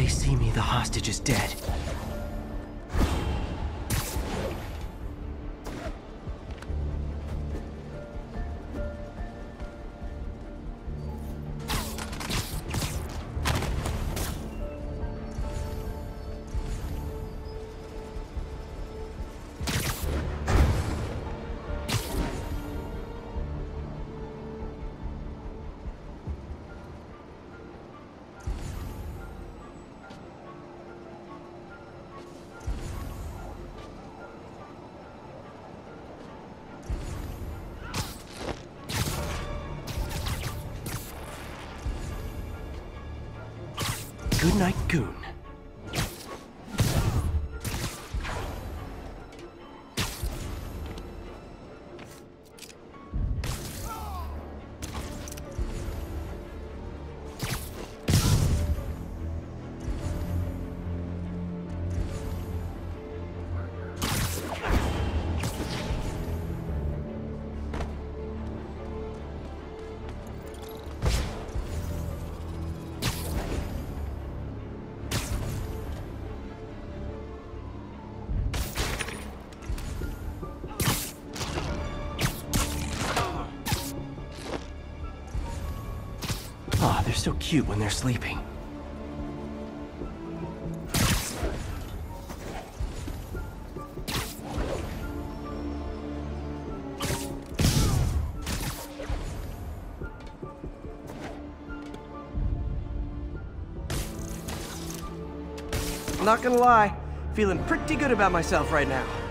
see me, the hostage is dead. Good night, Goon. Aw, they're so cute when they're sleeping. Not gonna lie, feeling pretty good about myself right now.